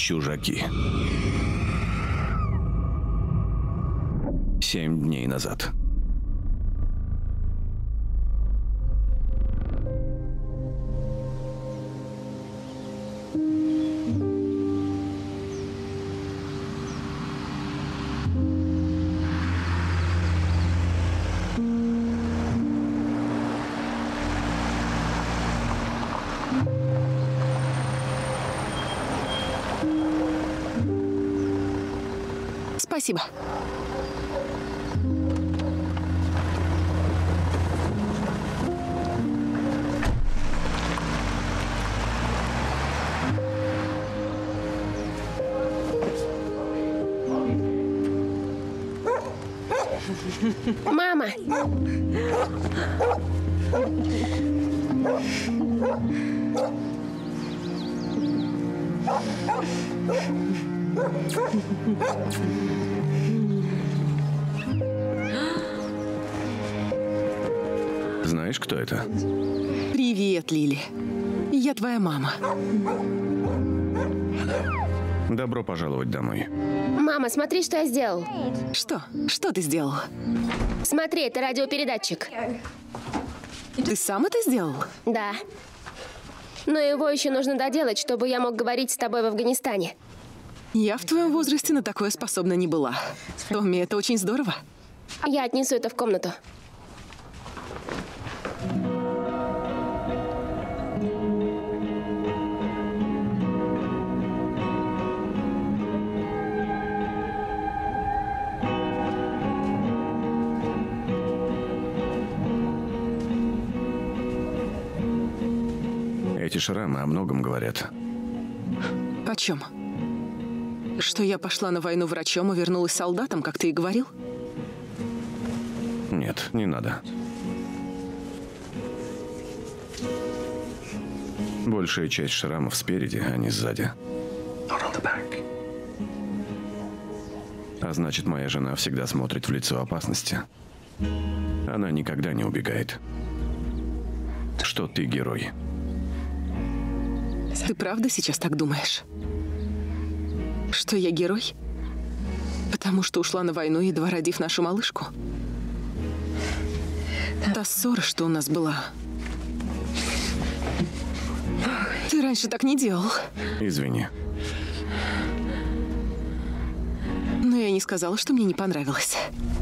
Чужаки. 7 дней назад. Спасибо. Мама! Знаешь, кто это? Привет, Лили. Я твоя мама. Добро пожаловать домой. Мама, смотри, что я сделал. Что? Что ты сделал? Смотри, это радиопередатчик. Ты сам это сделал? Да. Но его еще нужно доделать, чтобы я мог говорить с тобой в Афганистане. Я в твоем возрасте на такое способна не была. Томми, это очень здорово. Я отнесу это в комнату. Эти шрамы о многом говорят. О чем? Что я пошла на войну врачом и вернулась солдатом, как ты и говорил? Нет, не надо. Большая часть шрамов спереди, а не сзади. А значит, моя жена всегда смотрит в лицо опасности. Она никогда не убегает. Что ты герой. Ты правда сейчас так думаешь? Что я герой? Потому что ушла на войну, едва родив нашу малышку? Та ссора, что у нас была. Ты раньше так не делал. Извини. Но я не сказала, что мне не понравилось.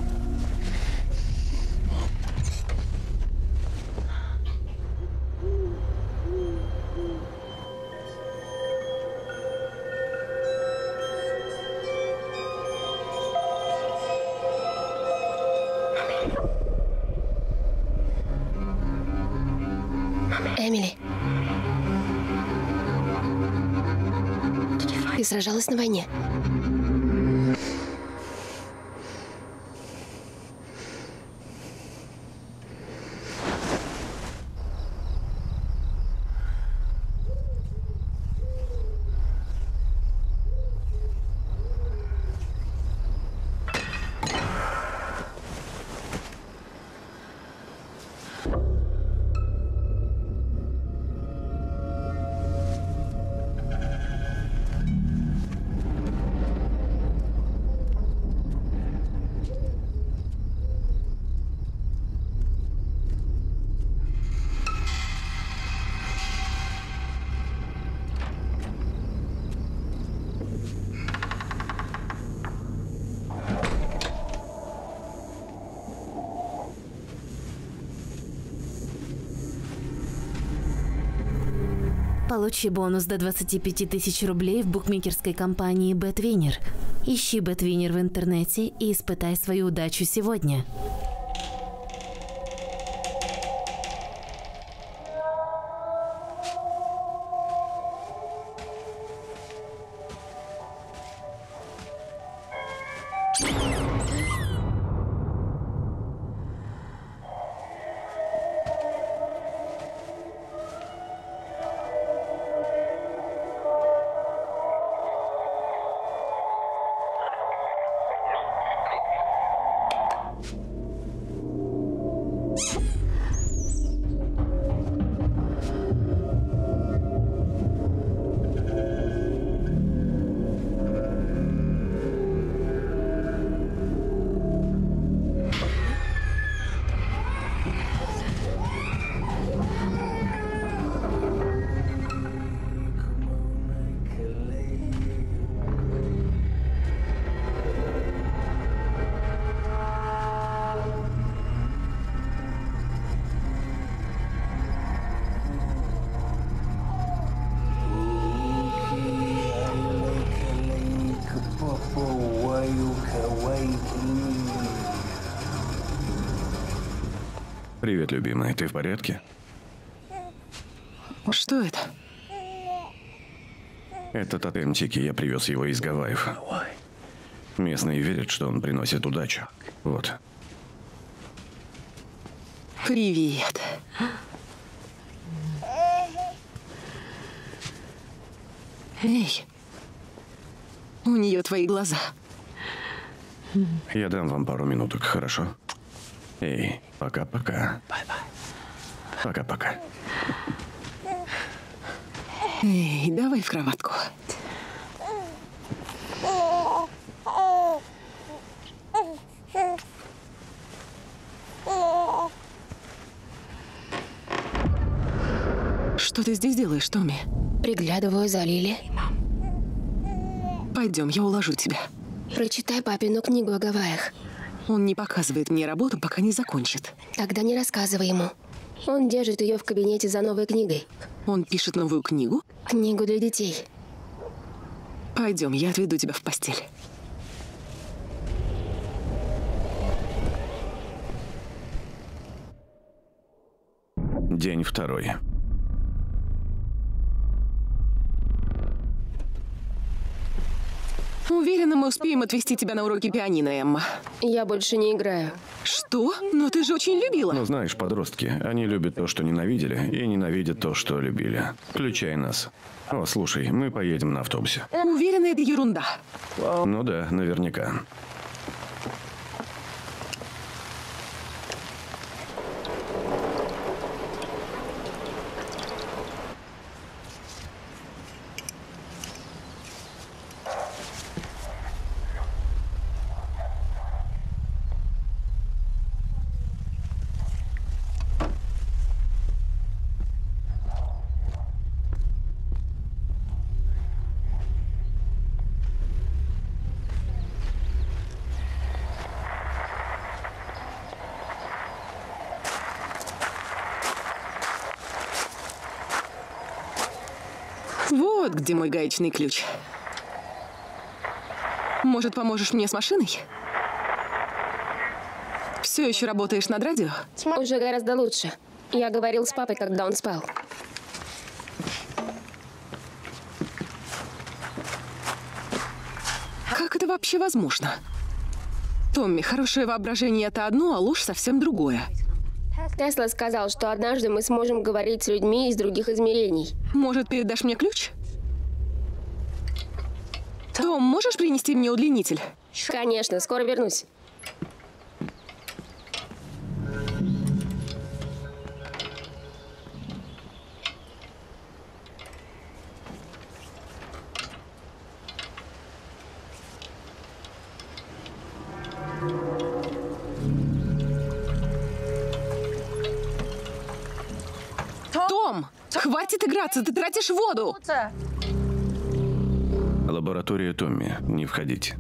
Эмили. Ты сражалась на войне? Получи бонус до 25 тысяч рублей в букмекерской компании BetWinner. Ищи BetWinner в интернете и испытай свою удачу сегодня. Привет, любимая. Ты в порядке? Что это? Это тотем Тики. Я привез его из Гавайев. Местные верят, что он приносит удачу. Вот. Привет. Эй, у нее твои глаза. Я дам вам пару минуток, хорошо? Эй, пока-пока. Пока-пока. Эй, давай в кроватку. Что ты здесь делаешь, Томми? Приглядываю за Лили. Пойдем, я уложу тебя. Прочитай папину книгу о Гавайях. Он не показывает мне работу, пока не закончит. Тогда не рассказывай ему. Он держит ее в кабинете за новой книгой. Он пишет новую книгу? Книгу для детей. Пойдем, я отведу тебя в постель. День второй. Уверена, мы успеем отвезти тебя на уроки пианино, Эмма. Я больше не играю. Что? Но ты же очень любила. Ну, знаешь, подростки, они любят то, что ненавидели, и ненавидят то, что любили. Включай нас. О, слушай, мы поедем на автобусе. Уверена, это ерунда. Ну да, наверняка. Вот где мой гаечный ключ. Может, поможешь мне с машиной? Все еще работаешь над радио? Уже гораздо лучше. Я говорил с папой, когда он спал. Как это вообще возможно? Томми, хорошее воображение — это одно, а ложь — совсем другое. Тесла сказал, что однажды мы сможем говорить с людьми из других измерений. Может, передашь мне ключ? Том, можешь принести мне удлинитель? Конечно, скоро вернусь. Том, хватит играться, ты тратишь воду. Лаборатория Томми. Не входить.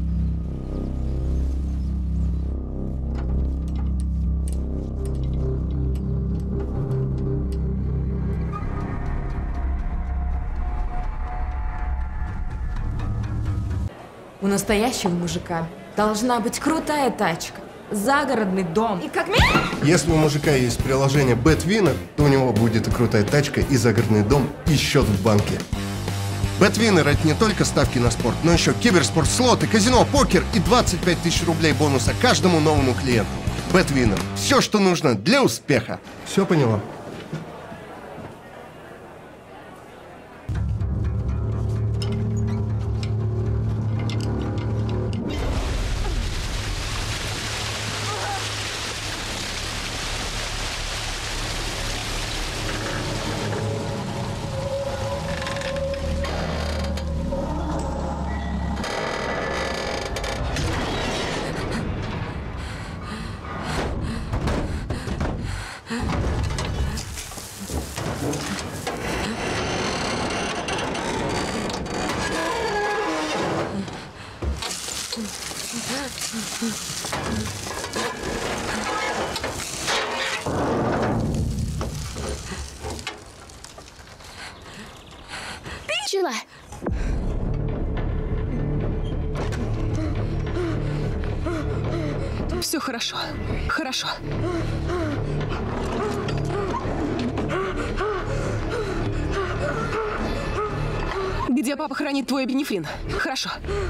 У настоящего мужика должна быть крутая тачка, загородный дом. И как Если у мужика есть приложение BetWinner, то у него будет и крутая тачка, и загородный дом, и счет в банке. BetWinner — это не только ставки на спорт, но еще киберспорт, слоты, казино, покер и 25 тысяч рублей бонуса каждому новому клиенту. BetWinner — все, что нужно для успеха. Все поняла? Чила. Все хорошо. Хорошо. Где папа хранит твой эпинефрин? Хорошо.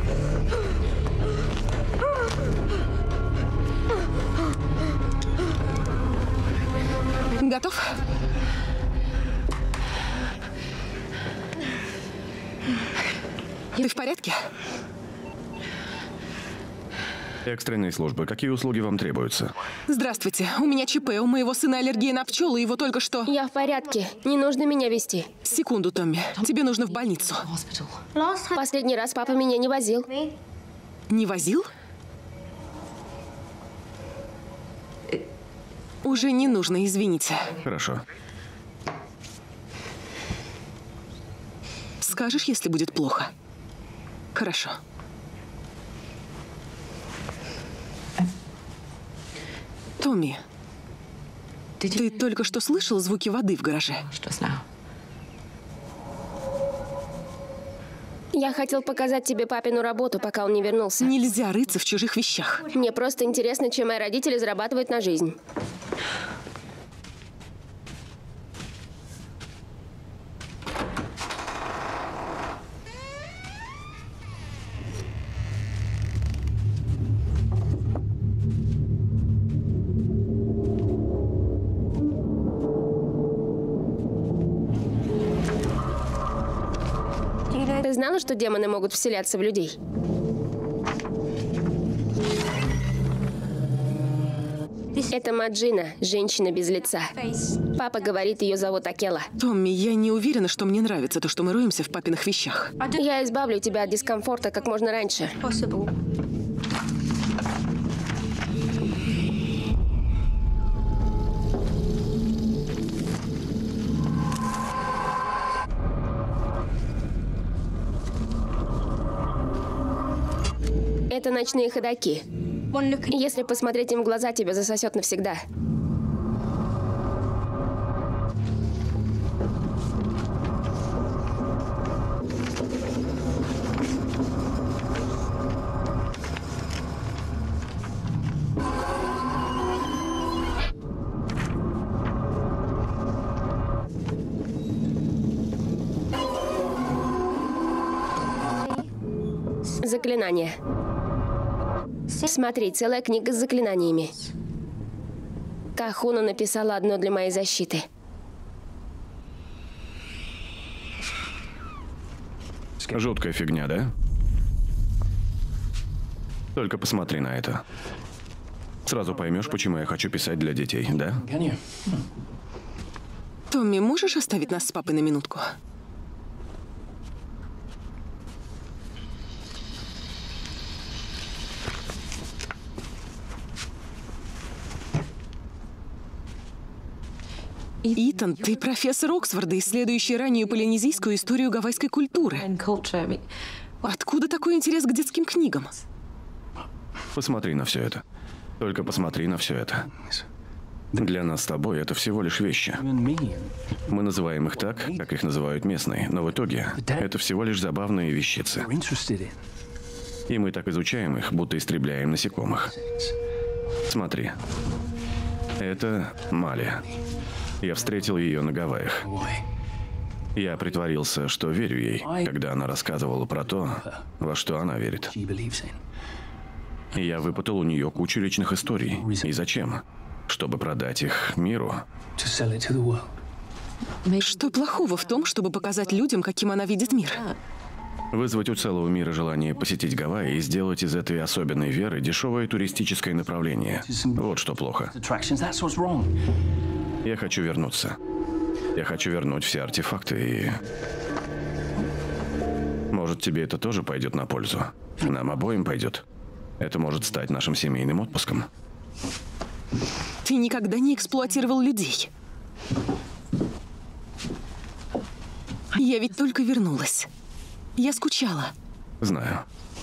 Готов? Ты в порядке? Экстренные службы. Какие услуги вам требуются? Здравствуйте. У меня ЧП. У моего сына аллергия на пчелы. Его только что... Я в порядке. Не нужно меня вести. Секунду, Томми. Тебе нужно в больницу. Последний раз папа меня не возил. Не возил? Уже не нужно, извините. Хорошо. Скажешь, если будет плохо? Хорошо. Томми, ты только что слышал звуки воды в гараже? Я хотел показать тебе папину работу, пока он не вернулся. Нельзя рыться в чужих вещах. Мне просто интересно, чем мои родители зарабатывают на жизнь. Ты знала, что демоны могут вселяться в людей? Это Маджина, женщина без лица. Папа говорит, ее зовут Акела. Томми, я не уверена, что мне нравится то, что мы роемся в папиных вещах. Я избавлю тебя от дискомфорта как можно раньше. Это ночные ходаки. Если посмотреть им в глаза, тебя засосет навсегда. Заклинания. Смотри, целая книга с заклинаниями. Кахуна написала одно для моей защиты. Жуткая фигня, да? Только посмотри на это. Сразу поймешь, почему я хочу писать для детей, да? Томми, можешь оставить нас с папой на минутку? Итан, ты профессор Оксфорда, исследующий раннюю полинезийскую историю гавайской культуры. Откуда такой интерес к детским книгам? Посмотри на все это. Только посмотри на все это. Для нас с тобой это всего лишь вещи. Мы называем их так, как их называют местные, но в итоге это всего лишь забавные вещицы. И мы так изучаем их, будто истребляем насекомых. Смотри. Это Мали. Я встретил ее на Гавайях. Я притворился, что верю ей, когда она рассказывала про то, во что она верит. И я выпытал у нее кучу личных историй. И зачем? Чтобы продать их миру. Что плохого в том, чтобы показать людям, каким она видит мир? Вызвать у целого мира желание посетить Гавайи и сделать из этой особенной веры дешевое туристическое направление. Вот что плохо. Я хочу вернуться. Я хочу вернуть все артефакты и... Может, тебе это тоже пойдет на пользу? Нам обоим пойдет. Это может стать нашим семейным отпуском. Ты никогда не эксплуатировал людей. Я ведь только вернулась. Я скучала. Знаю.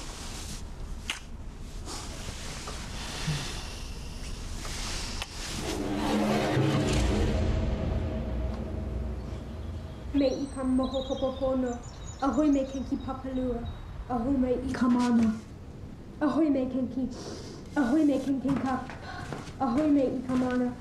Me I ka moho popopono, ahoy me kenki papalua, ahoy me I ka mana, ahoy me kenki ka, ahoy me I ka mana,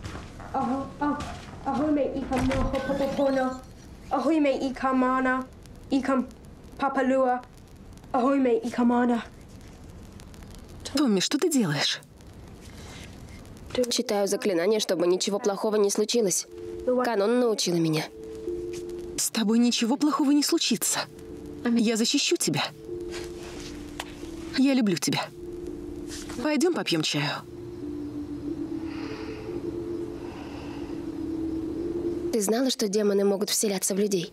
ahoy me I ka moho popopono, ahoy me I ka mana, Papalua. Ahoy, mate, Ikamana. Томми, что ты делаешь? Читаю заклинание, чтобы ничего плохого не случилось. Канон научила меня. С тобой ничего плохого не случится. Я защищу тебя. Я люблю тебя. Пойдем попьем чаю. Ты знала, что демоны могут вселяться в людей?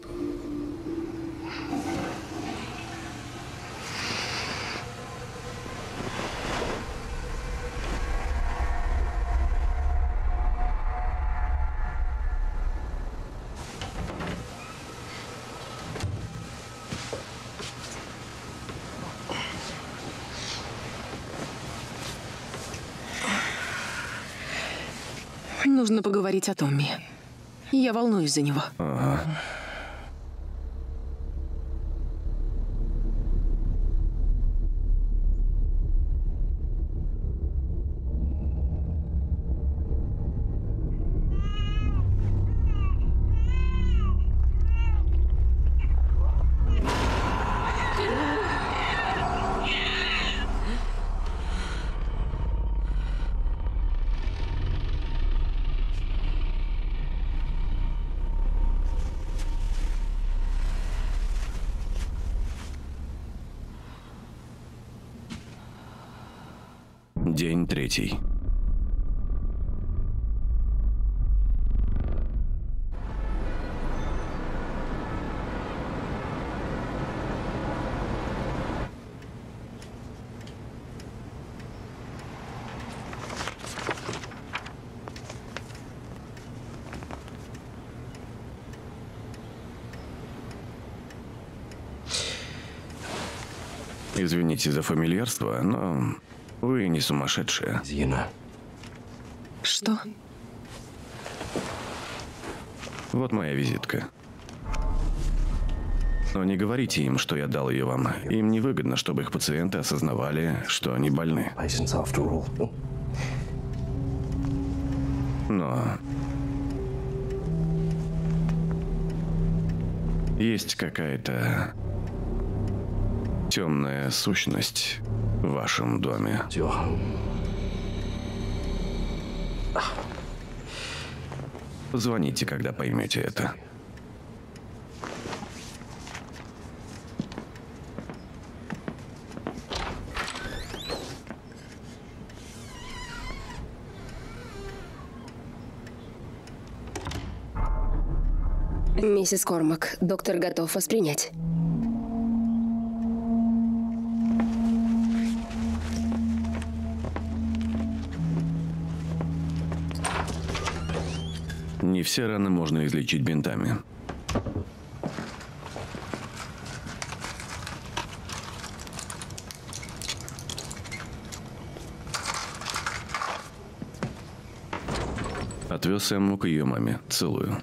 Нужно поговорить о Томми. Я волнуюсь за него. Ага. День 3. Извините за фамильярство, но вы не сумасшедшие. Что? Вот моя визитка. Но не говорите им, что я дал ее вам. Им невыгодно, чтобы их пациенты осознавали, что они больны. Но есть какая-то темная сущность в вашем доме. Позвоните, когда поймете это. Миссис Кормак, доктор готов вас принять. Не все раны можно излечить бинтами. Отвез Эмму к ее маме. Целую.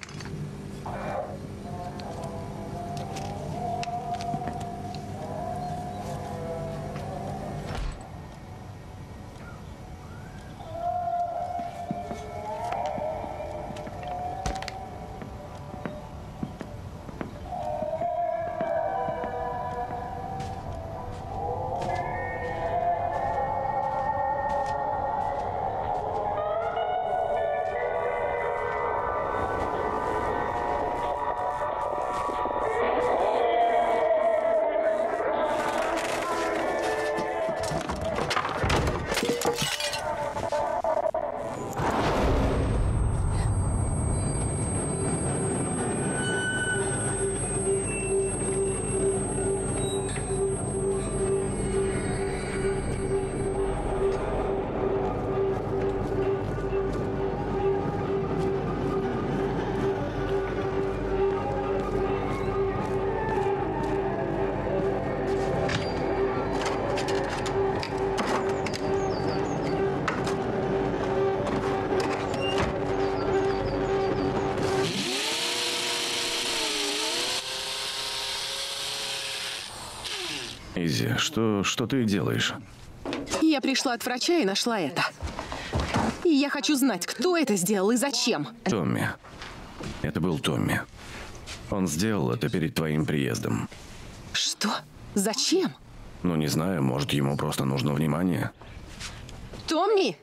Изи, что ты делаешь? Я пришла от врача и нашла это. И я хочу знать, кто это сделал и зачем. Томми. Это был Томми. Он сделал это перед твоим приездом. Что? Зачем? Ну, не знаю, может, ему просто нужно внимание. Томми!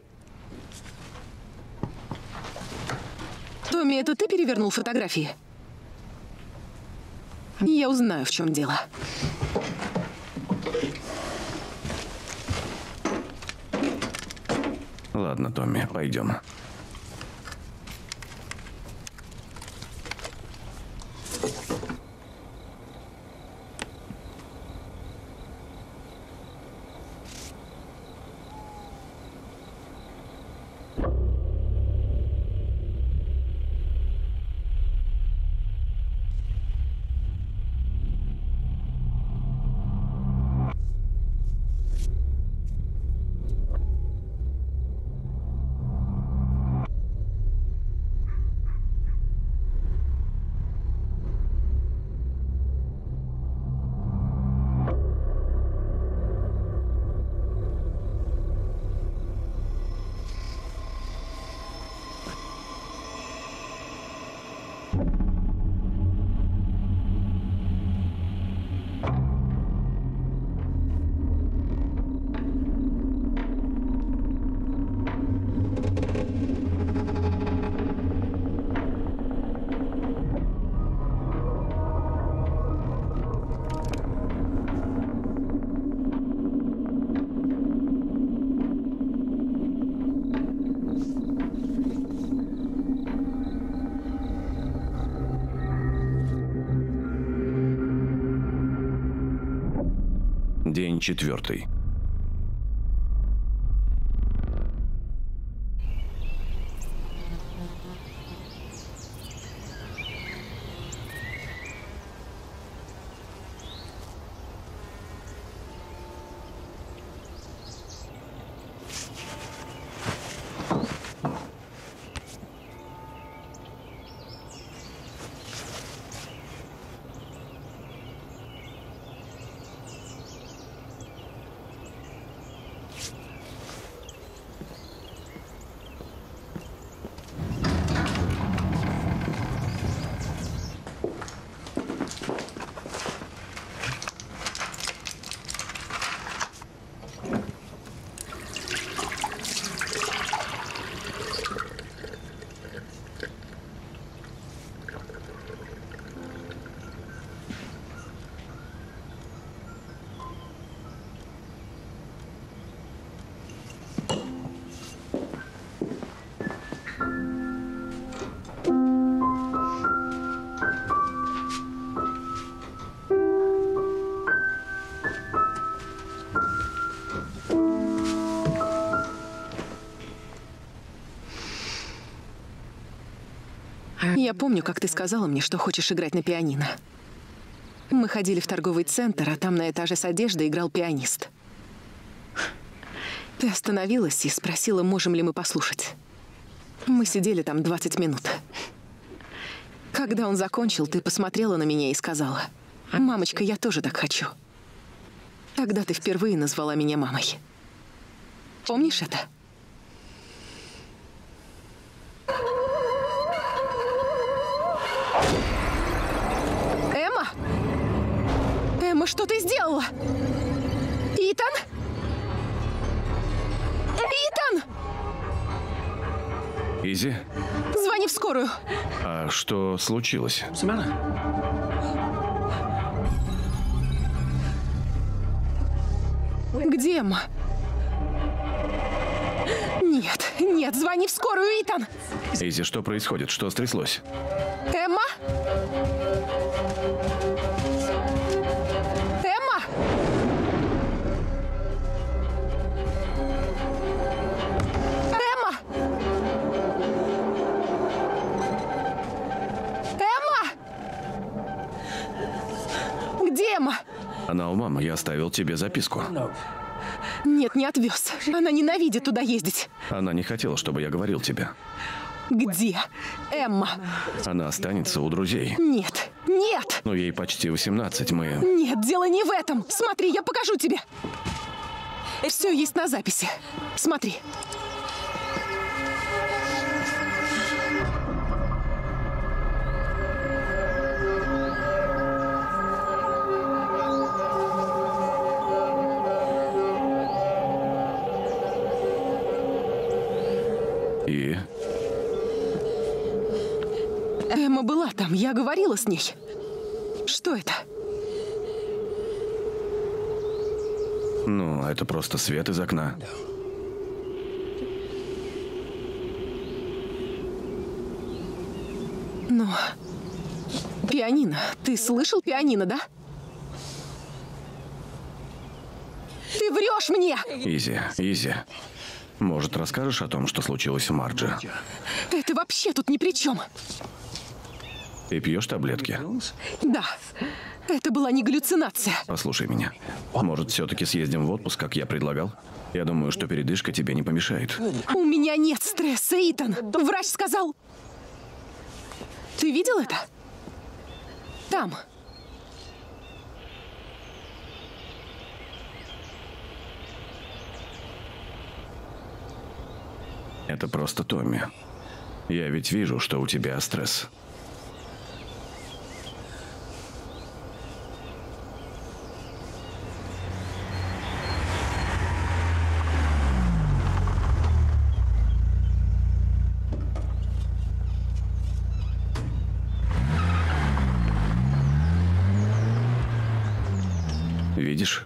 Томми, это ты перевернул фотографии? Я узнаю, в чем дело. Ладно, Томми, пойдем. День 4. Я помню, как ты сказала мне, что хочешь играть на пианино. Мы ходили в торговый центр, а там на этаже с одеждой играл пианист. Ты остановилась и спросила, можем ли мы послушать. Мы сидели там 20 минут. Когда он закончил, ты посмотрела на меня и сказала: «Мамочка, я тоже так хочу». Тогда ты впервые назвала меня мамой. Помнишь это? Эмма? Эмма, что ты сделала? Итан? Итан! Изи? Звони в скорую. А что случилось? Где Эмма? Нет, нет, звони в скорую, Итан! Изи, что происходит? Что стряслось? Эмма? Эмма? Эмма? Эмма? Где Эмма? Она у мамы, я оставил тебе записку. Нет, не отвез. Она ненавидит туда ездить. Она не хотела, чтобы я говорил тебе. Где Эмма? Она останется у друзей. Нет, нет! Но ей почти 18, мы... Нет, дело не в этом. Смотри, я покажу тебе. Все есть на записи. Смотри. И? Эмма была там, я говорила с ней. Что это? Ну, это просто свет из окна. Ну, пианино. Ты слышал пианино, да? Ты врешь мне! Изи, Изи. Может, расскажешь о том, что случилось у Марджи? Это вообще тут ни при чем. Ты пьешь таблетки? Да, это была не галлюцинация. Послушай меня. Может, все-таки съездим в отпуск, как я предлагал? Я думаю, что передышка тебе не помешает. У меня нет стресса, Итан. Врач сказал. Ты видел это? Там. Это просто Томми. Я ведь вижу, что у тебя стресс. Видишь?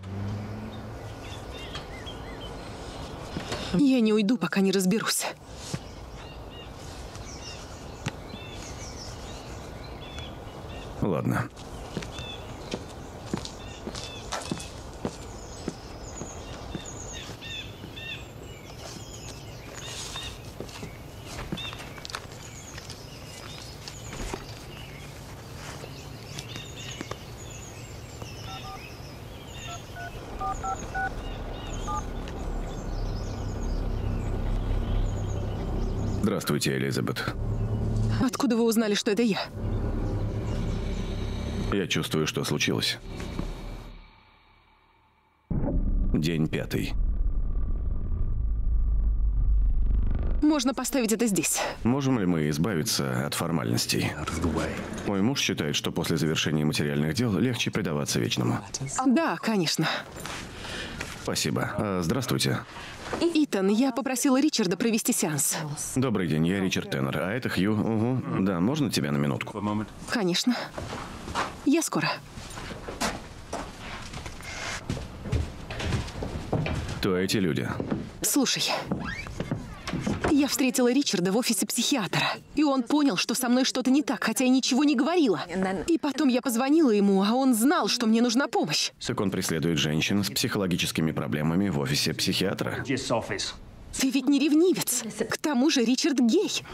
Я не уйду, пока не разберусь. Ладно. Здравствуйте, Элизабет. Откуда вы узнали, что это я? Я чувствую, что случилось. День 5. Можно поставить это здесь. Можем ли мы избавиться от формальностей? Мой муж считает, что после завершения материальных дел легче предаваться вечному. Да, конечно. Спасибо. Здравствуйте. Итан, я попросила Ричарда провести сеанс. Добрый день, я Ричард Теннер, а это Хью. Угу. Да, можно тебя на минутку? Конечно. Я скоро. Кто эти люди? Слушай, я встретила Ричарда в офисе психиатра, и он понял, что со мной что-то не так, хотя я ничего не говорила. И потом я позвонила ему, а он знал, что мне нужна помощь. Так он преследует женщин с психологическими проблемами в офисе психиатра? Ты ведь не ревнивец. К тому же Ричард гей.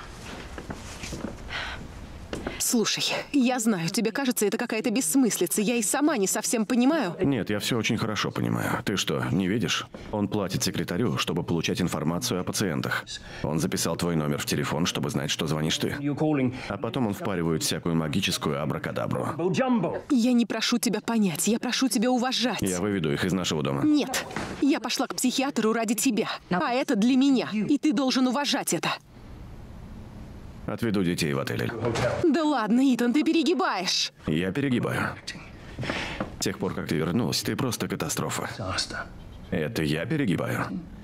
Слушай, я знаю, тебе кажется, это какая-то бессмыслица. Я и сама не совсем понимаю. Нет, я все очень хорошо понимаю. Ты что, не видишь? Он платит секретарю, чтобы получать информацию о пациентах. Он записал твой номер в телефон, чтобы знать, что звонишь ты. А потом он впаривает всякую магическую абракадабру. Я не прошу тебя понять, я прошу тебя уважать. Я выведу их из нашего дома. Нет, я пошла к психиатру ради тебя. А это для меня, и ты должен уважать это. Отведу детей в отель. Да ладно, Итан, ты перегибаешь. Я перегибаю. С тех пор, как ты вернулась, ты просто катастрофа. Это я перегибаю.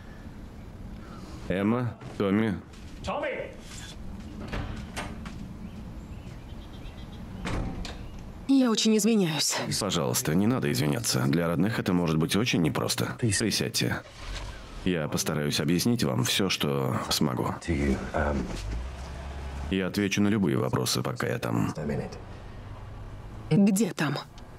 Эмма, Томми. Я очень извиняюсь. Пожалуйста, не надо извиняться. Для родных это может быть очень непросто. Присядьте. Я постараюсь объяснить вам все, что смогу. Я отвечу на любые вопросы, пока я там. Где там?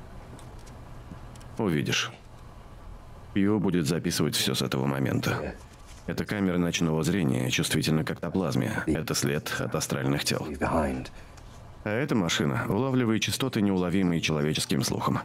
Увидишь. Хью будет записывать все с этого момента. Это камера ночного зрения, чувствительна к эктоплазме. Это след от астральных тел. А эта машина улавливает частоты, неуловимые человеческим слухом.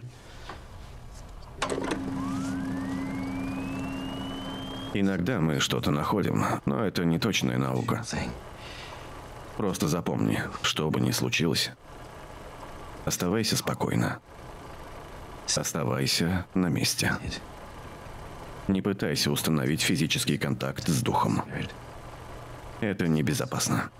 Иногда мы что-то находим, но это не точная наука. Просто запомни, что бы ни случилось, оставайся спокойно. Оставайся на месте. Не пытайся установить физический контакт с духом. Это небезопасно.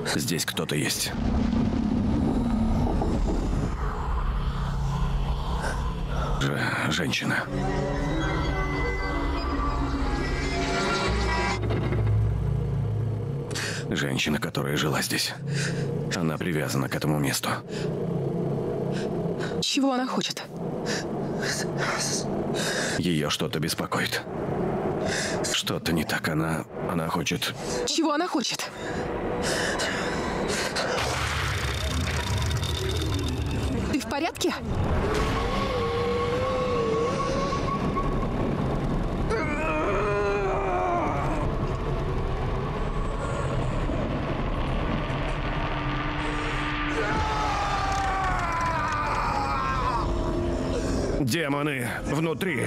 Здесь кто-то есть. Женщина. Женщина, которая жила здесь. Она привязана к этому месту. Чего она хочет? Ее что-то беспокоит. Что-то не так. Она хочет... Чего она хочет? Ты в порядке? Демоны внутри.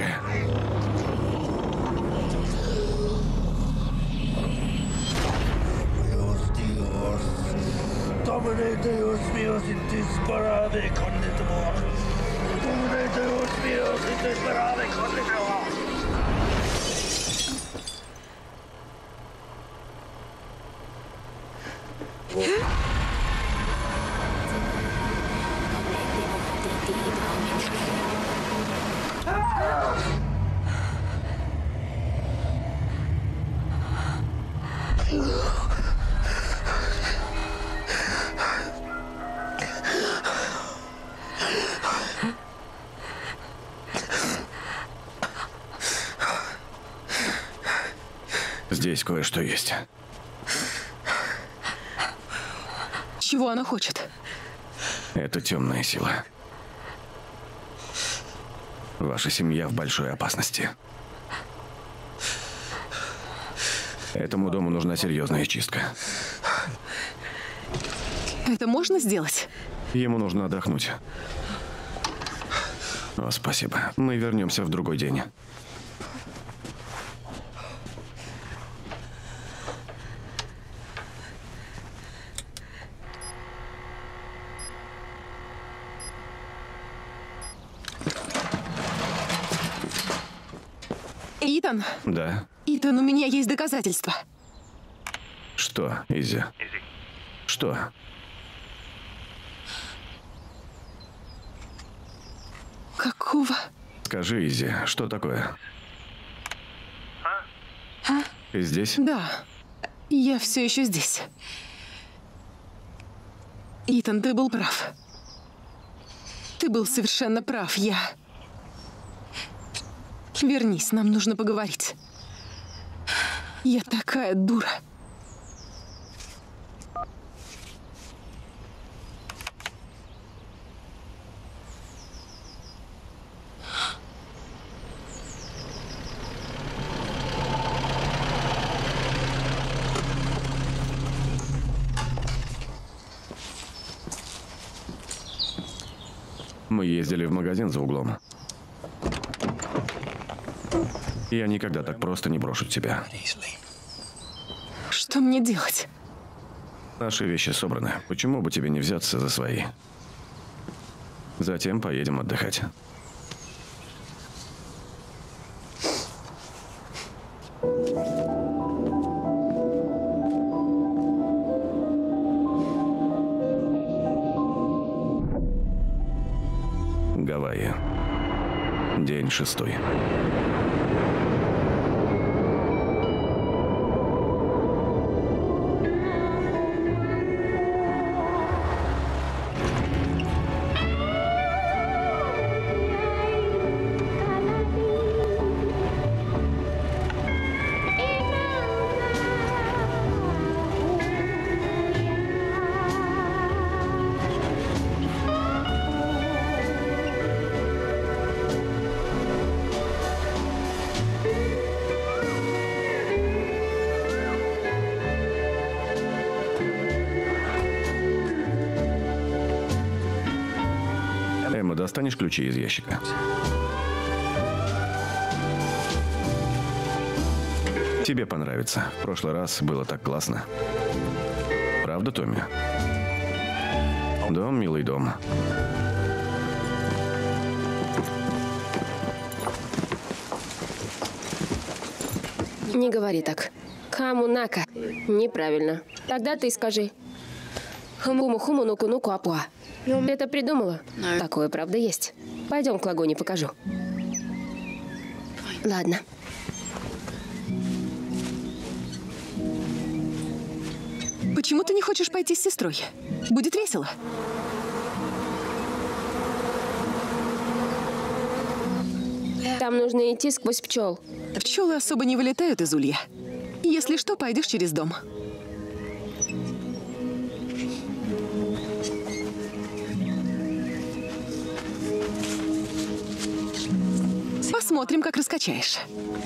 Здесь кое-что есть. Чего она хочет? Это темная сила. Ваша семья в большой опасности. Этому дому нужна серьезная чистка. Это можно сделать? Ему нужно отдохнуть. О, спасибо. Мы вернемся в другой день. Итан? Да? Итан, у меня есть доказательства. Что, Изи? Что? Какого? Скажи, Изи, что такое? Ты здесь? Да, я все еще здесь. Итан, ты был прав. Ты был совершенно прав. Вернись, нам нужно поговорить. Я такая дура. Мы ездили в магазин за углом. Я никогда так просто не брошу тебя. Что мне делать? Наши вещи собраны. Почему бы тебе не взяться за свои? Затем поедем отдыхать. Гавайи. День 6. Эмма, достанешь ключи из ящика? Тебе понравится. В прошлый раз было так классно. Правда, Томми? Дом, милый дом. Не говори так. Камунака. Неправильно. Тогда ты скажи. Хуму-хуму нуку-нуку апуа. Ты это придумала? Такое, правда, есть. Пойдем к лагуне, покажу. Ладно. Почему ты не хочешь пойти с сестрой? Будет весело. Там нужно идти сквозь пчел. Пчелы особо не вылетают из улья. Если что, пойдешь через дом. Посмотрим, как раскачаешь.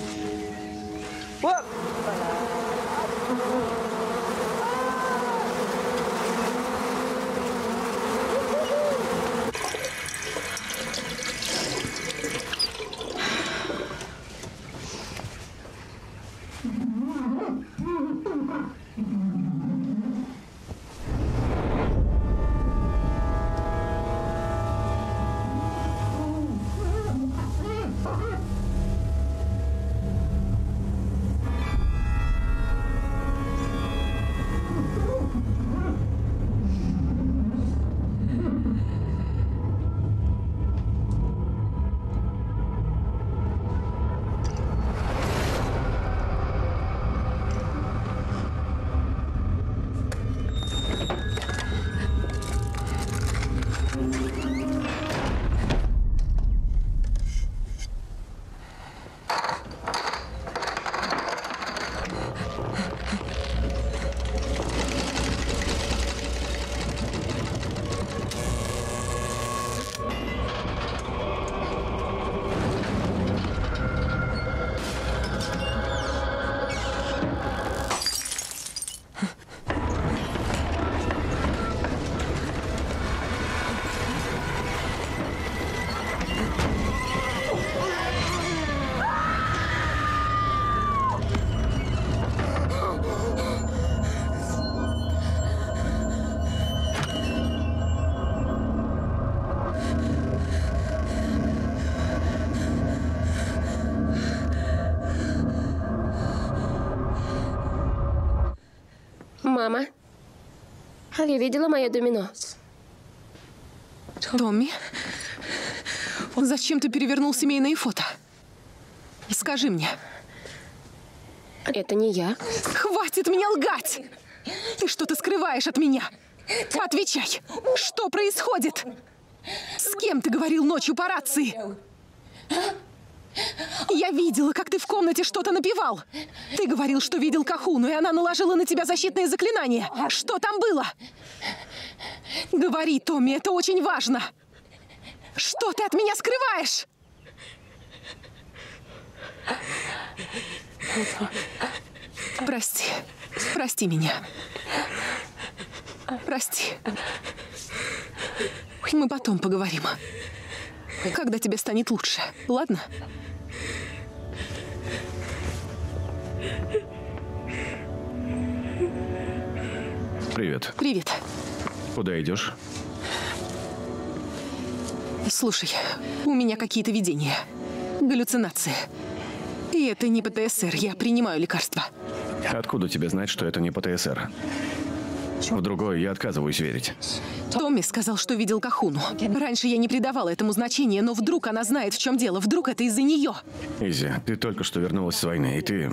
Мама, я видела мое домино. Томми, зачем ты перевернул семейные фото? Скажи мне. Это не я. Хватит меня лгать! Ты что-то скрываешь от меня. Отвечай, что происходит? С кем ты говорил ночью по рации? Я видела, как ты в комнате что-то напевал. Ты говорил, что видел Кахуну, и она наложила на тебя защитные заклинания. Что там было? Говори, Томми, это очень важно. Что ты от меня скрываешь? Прости. Прости меня. Прости. Мы потом поговорим. Когда тебе станет лучше, ладно? Привет. Привет. Куда идешь? Слушай, у меня какие-то видения. Галлюцинации. И это не ПТСР, я принимаю лекарства. Откуда тебе знать, что это не ПТСР? В другое я отказываюсь верить. Томми сказал, что видел Кахуну. Раньше я не придавала этому значения, но вдруг она знает, в чем дело. Вдруг это из-за нее. Изи, ты только что вернулась с войны, и ты...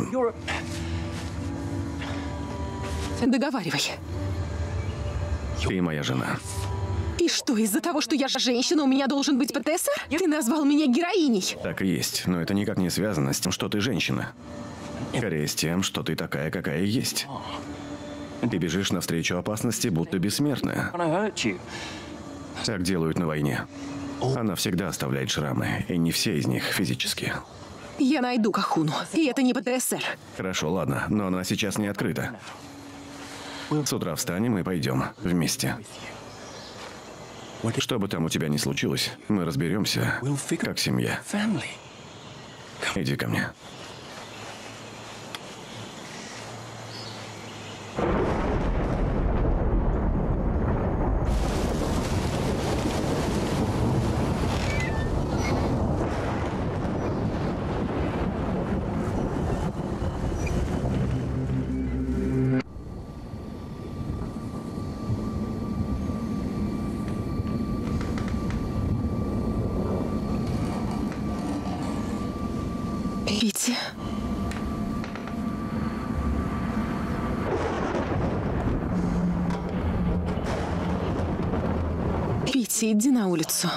Договаривай. Ты моя жена. И что, из-за того, что я женщина, у меня должен быть ПТСР? Ты назвал меня героиней. Так и есть, но это никак не связано с тем, что ты женщина. Скорее с тем, что ты такая, какая есть. Ты бежишь навстречу опасности, будто бессмертная. Так делают на войне. Она всегда оставляет шрамы, и не все из них физические. Я найду Кахуну, и это не ПТСР. Хорошо, ладно, но она сейчас не открыта. С утра встанем и пойдем вместе. Что бы там у тебя ни случилось, мы разберемся, как семья. Иди ко мне. Пити, иди на улицу.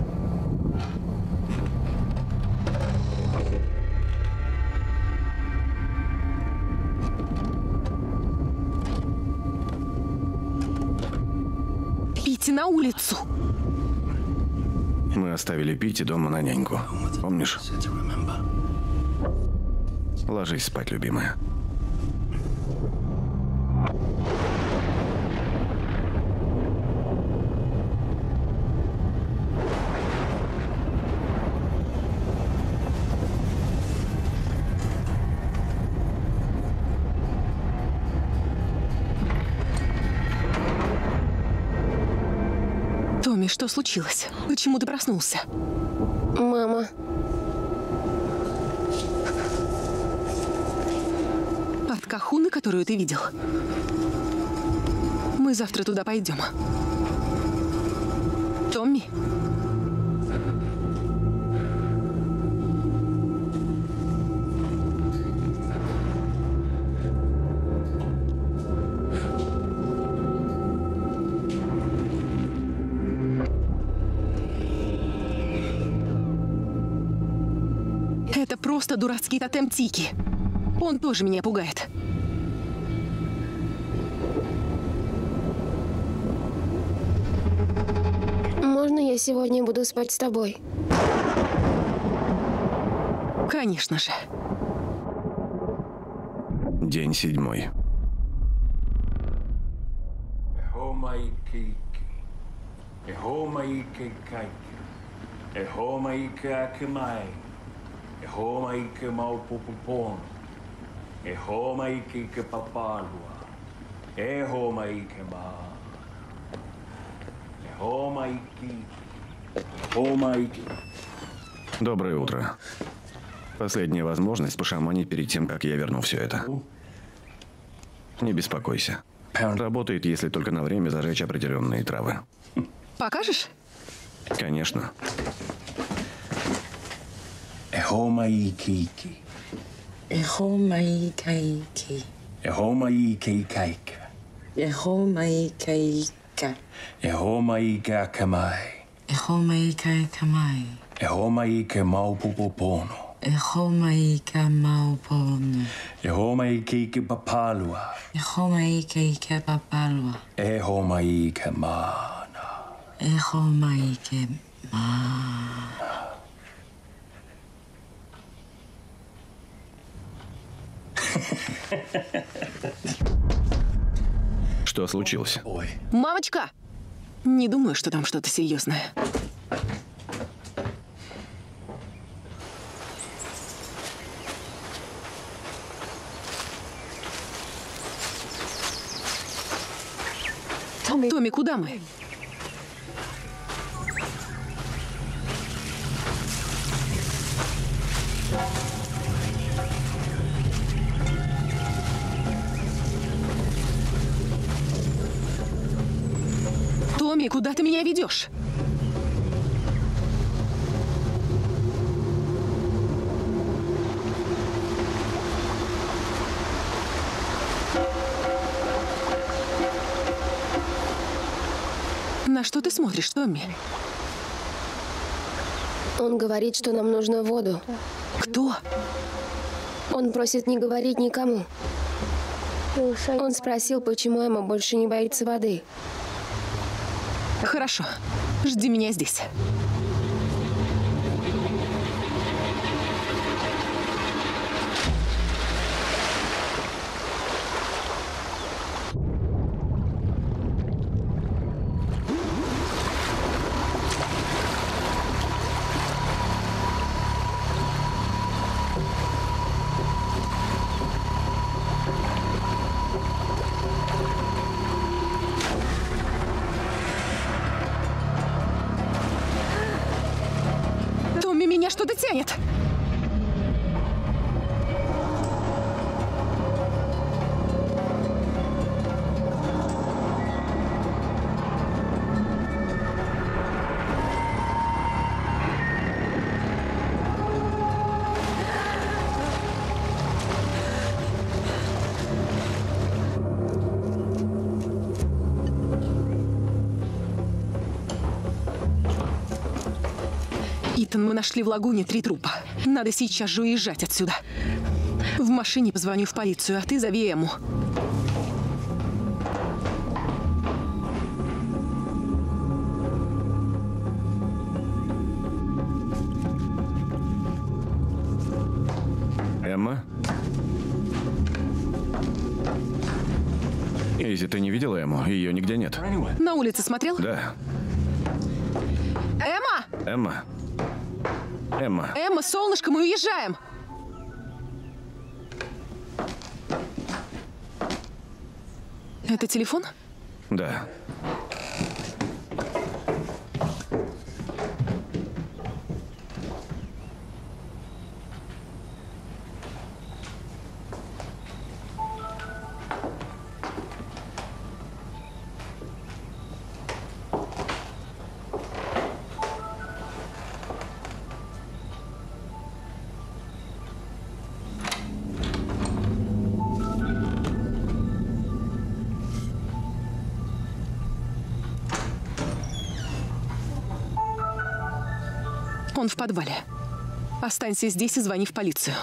Пити, на улицу! Мы оставили Пити дома на няньку. Помнишь? Ложись спать, любимая. Томми, что случилось? Почему ты проснулся? Мама. От Кахуны, которую ты видел? Мы завтра туда пойдем. Томми? Это просто дурацкий тотем Тики. Он тоже меня пугает. Можно я сегодня буду спать с тобой? Конечно же. День 7. Доброе утро. Последняя возможность пошаманить перед тем, как я верну все это. Не беспокойся. Работает, если только на время зажечь определенные травы. Покажешь? Конечно. Ehomai-kiki. Ehomai-kaiki. Ehomai-kikaika. Ehomai-kaika. Ehomai-kakamai. Ehomai-kakamai. Ehomai-kamaupupopono. Ehomai-kamaupono. Ehomai-kikipapalua. Ehomai-kikapapalua. Ehomai-kamana. Ehomai-kamana. Что случилось? Мамочка! Не думаю, что там что-то серьезное. Томми, куда мы? Томми, куда ты меня ведешь? На что ты смотришь, Томми? Он говорит, что нам нужно воду. Кто? Он просит не говорить никому. Он спросил, почему Эмма больше не боится воды. Хорошо. Жди меня здесь. Меня что-то тянет. Нейтан, мы нашли в лагуне 3 трупа. Надо сейчас же уезжать отсюда. В машине позвоню в полицию, а ты зови Эмму. Эмма? Изи, ты не видела Эмму? Ее нигде нет. На улице смотрел? Да. Эмма! Эмма. Эмма. Эмма, солнышко, мы уезжаем! Это телефон? Да. Он в подвале. Останься здесь и звони в полицию.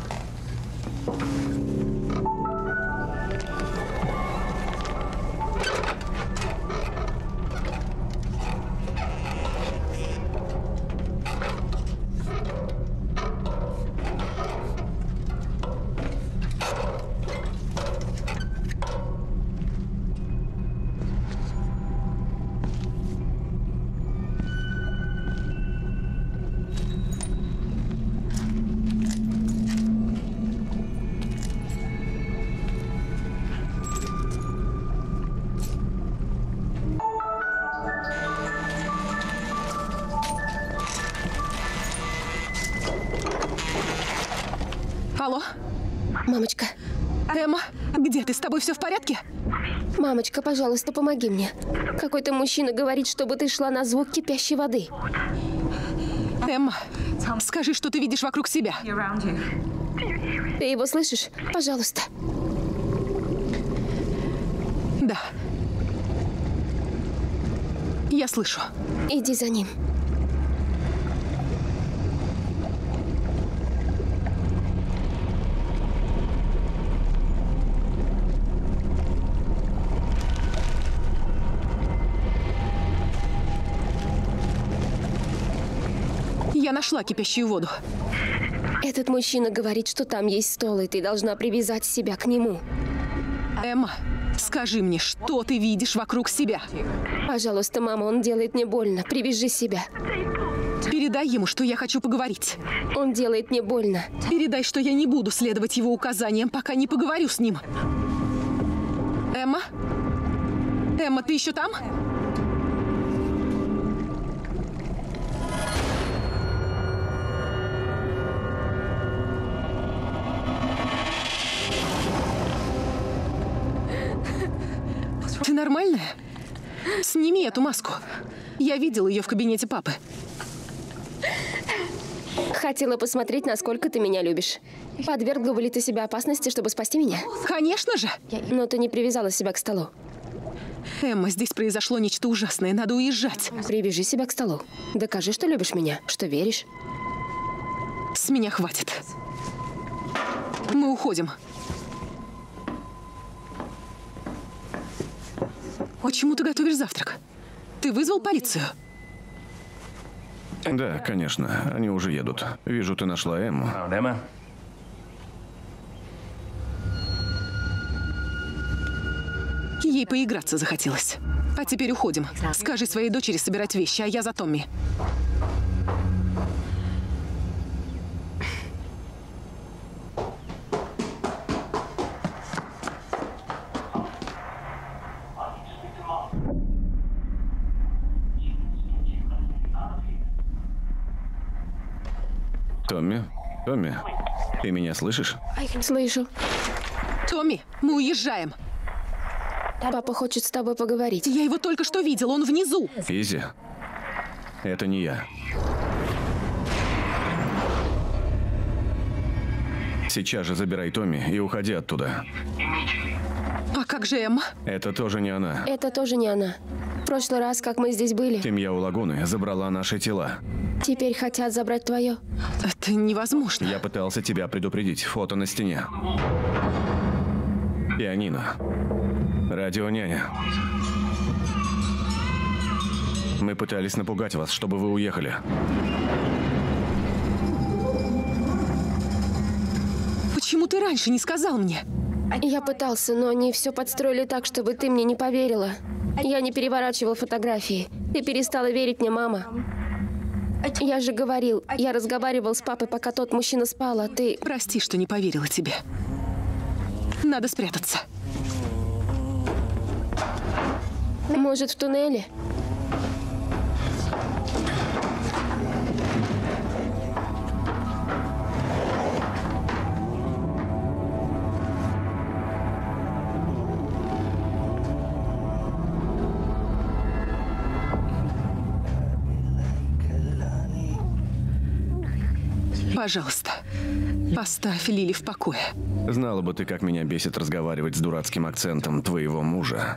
Алло? Мамочка. Эмма, где ты? С тобой все в порядке? Мамочка, пожалуйста, помоги мне. Какой-то мужчина говорит, чтобы ты шла на звук кипящей воды. Эмма, скажи, что ты видишь вокруг себя. Ты его слышишь? Пожалуйста. Да. Я слышу. Иди за ним. Я нашла кипящую воду. Этот мужчина говорит, что там есть стол, и ты должна привязать себя к нему. Эмма, скажи мне, что ты видишь вокруг себя? Пожалуйста, мама, он делает мне больно. Привяжи себя. Передай ему, что я хочу поговорить. Он делает мне больно. Передай, что я не буду следовать его указаниям, пока не поговорю с ним. Эмма? Эмма, ты еще там? Ты нормальная? Сними эту маску. Я видела ее в кабинете папы. Хотела посмотреть, насколько ты меня любишь. Подвергла бы ли ты себя опасности, чтобы спасти меня? Конечно же! Но ты не привязала себя к столу. Эмма, здесь произошло нечто ужасное. Надо уезжать. Привяжи себя к столу. Докажи, что любишь меня, что веришь. С меня хватит. Мы уходим. Почему ты готовишь завтрак? Ты вызвал полицию? Да, конечно. Они уже едут. Вижу, ты нашла Эмму. Эмма? Ей поиграться захотелось. А теперь уходим. Скажи своей дочери собирать вещи, а я за Томми. Томми? Томми? Ты меня слышишь? Слышу. Томми, мы уезжаем. Папа хочет с тобой поговорить. Я его только что видел, он внизу. Изи? Это не я. Сейчас же забирай Томми и уходи оттуда. А как же Эмма? Это тоже не она. Это тоже не она. В прошлый раз, как мы здесь были... Семья у лагуны забрала наши тела. Теперь хотят забрать твое. Это невозможно. Я пытался тебя предупредить. Фото на стене. Пианино. Радионяня. Мы пытались напугать вас, чтобы вы уехали. Почему ты раньше не сказал мне? Я пытался, но они все подстроили так, чтобы ты мне не поверила. Я не переворачивал фотографии. Ты перестала верить мне, мама. Я же говорил, я разговаривал с папой, пока тот мужчина спал, а ты... Прости, что не поверила тебе. Надо спрятаться. Может, в туннеле? Пожалуйста, оставь Лили в покое. Знала бы ты, как меня бесит разговаривать с дурацким акцентом твоего мужа.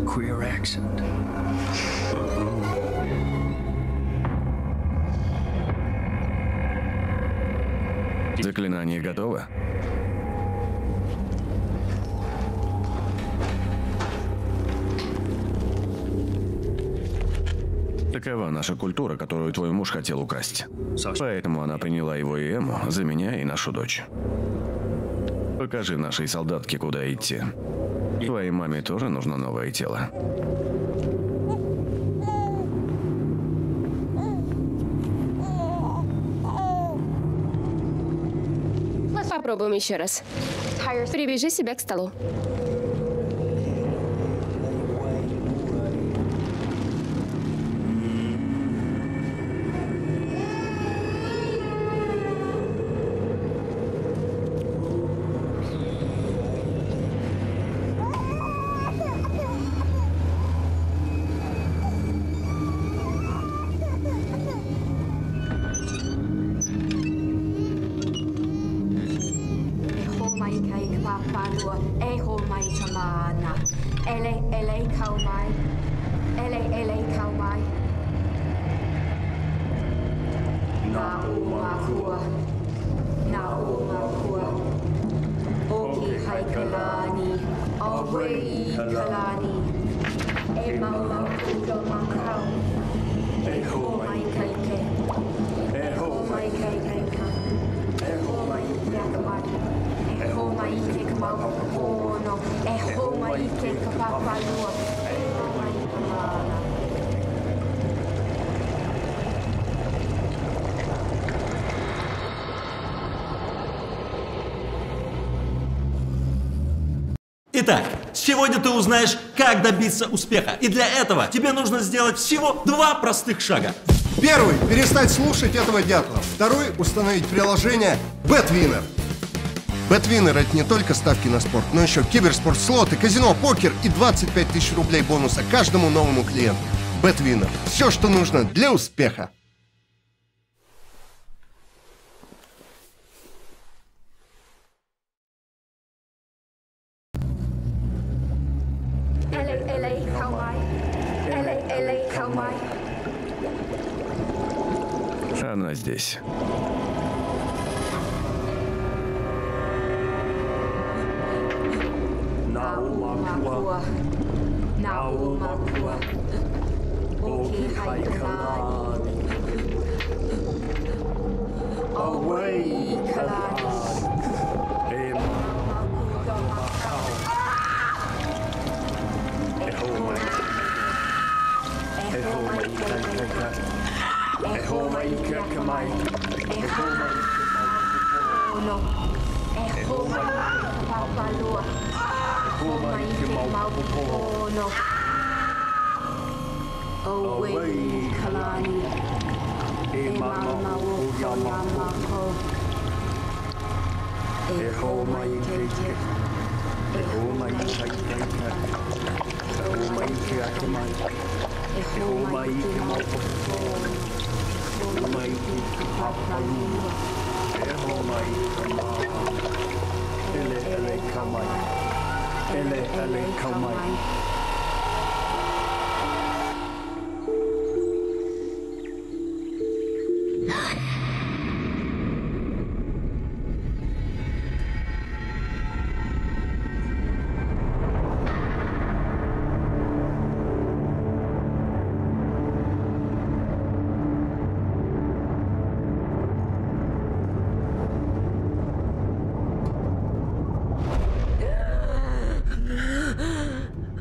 Заклинание готово? Такова наша культура, которую твой муж хотел украсть. Поэтому она приняла его и Эму за меня и нашу дочь. Покажи нашей солдатке, куда идти. Твоей маме тоже нужно новое тело. Попробуем еще раз. Привяжи себя к столу. Итак, сегодня ты узнаешь, как добиться успеха. И для этого тебе нужно сделать всего 2 простых шага. Первый – перестать слушать этого дятла. Второй – установить приложение BetWinner. BetWinner – это не только ставки на спорт, но еще киберспорт, слоты, казино, покер и 25 тысяч рублей бонуса каждому новому клиенту. BetWinner – все, что нужно для успеха. Она здесь.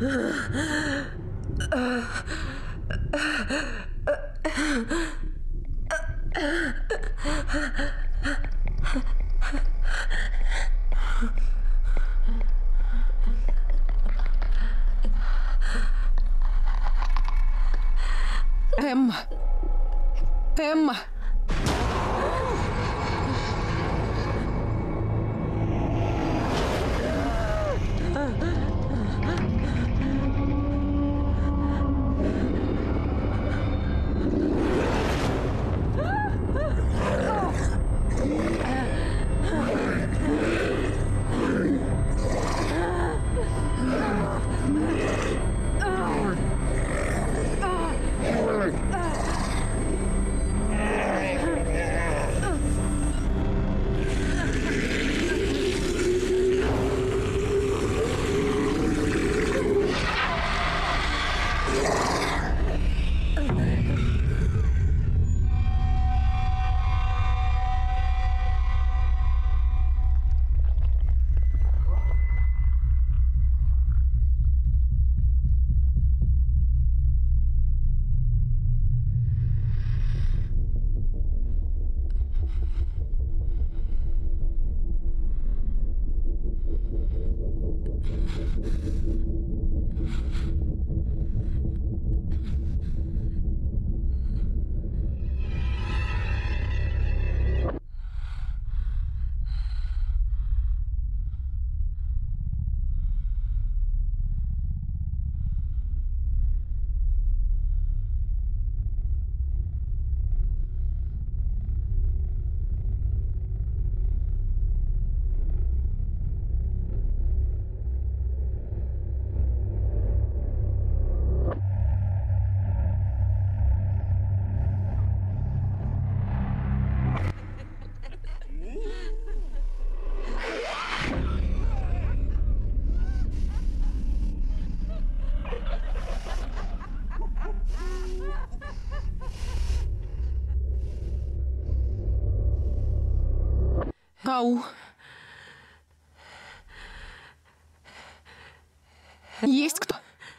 Эмма. Эмма. Ау. Есть кто?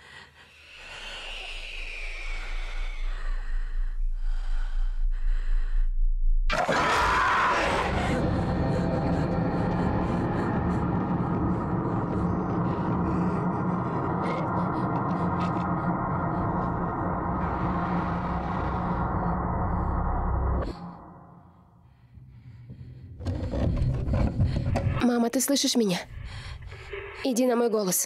Мама, ты слышишь меня? Иди на мой голос.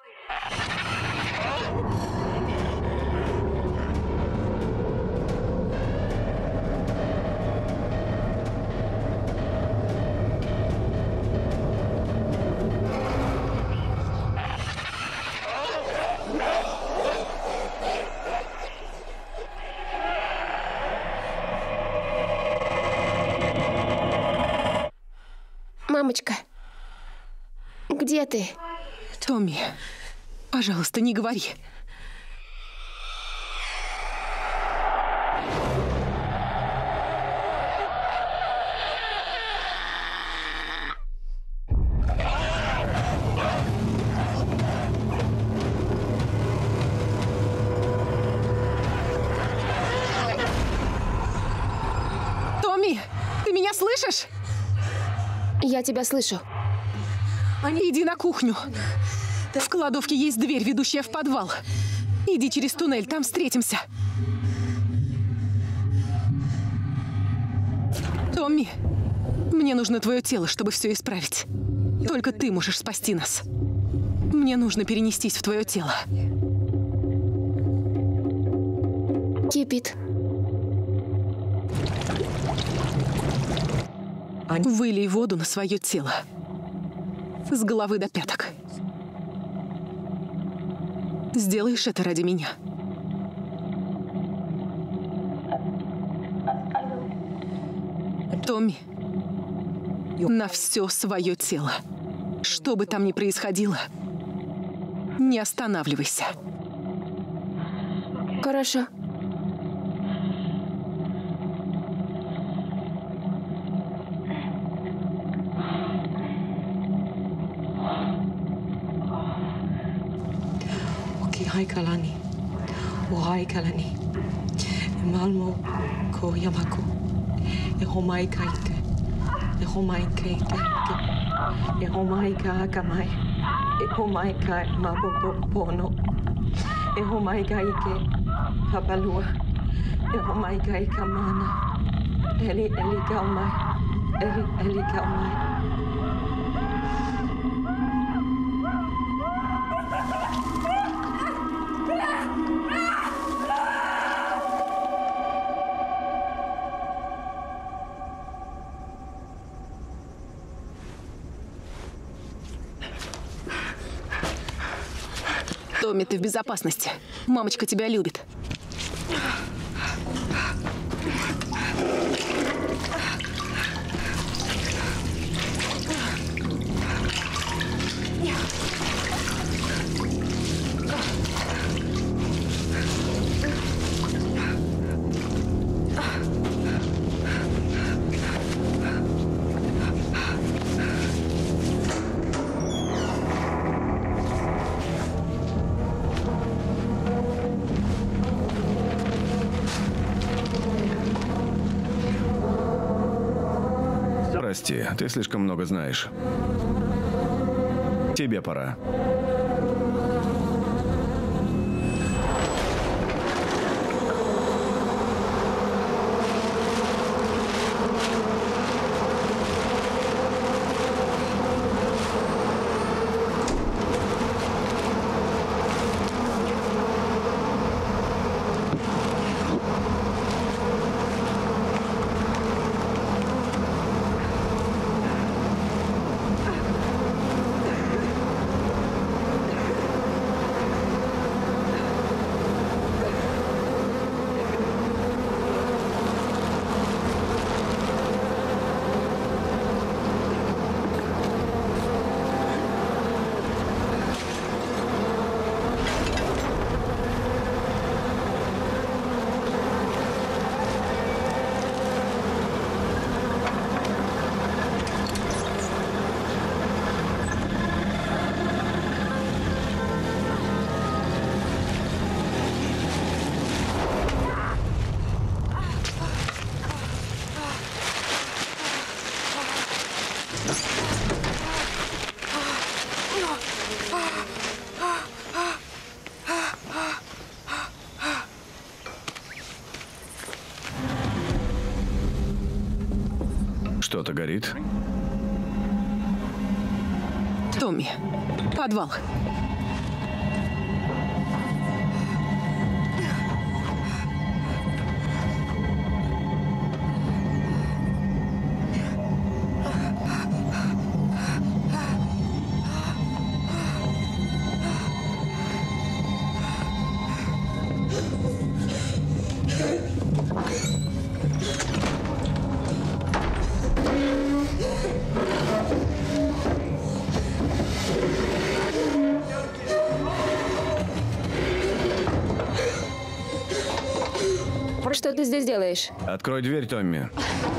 Мамочка. Где ты? Томми, пожалуйста, не говори. Томми, ты меня слышишь? Я тебя слышу. Иди на кухню. В кладовке есть дверь, ведущая в подвал. Иди через туннель, там встретимся. Томми, мне нужно твое тело, чтобы все исправить. Только ты можешь спасти нас. Мне нужно перенестись в твое тело. Кипит. Вылей воду на свое тело. С головы до пяток. Сделаешь это ради меня? Томми, на все свое тело. Что бы там ни происходило, не останавливайся. Хорошо. haikalani. O haikalani. E malmo ko yamaku. E homai kaike. E homai kaike. E homai ka kamai. E homai ka mapopono. E homai kaike papalua. E homai kai kamana. Eli kaumai. Eli kaumai. Томми, ты в безопасности. Мамочка тебя любит. Прости, ты слишком много знаешь. Тебе пора. Что-то горит? Томми, подвал. Что ты здесь делаешь? Открой дверь, Томми.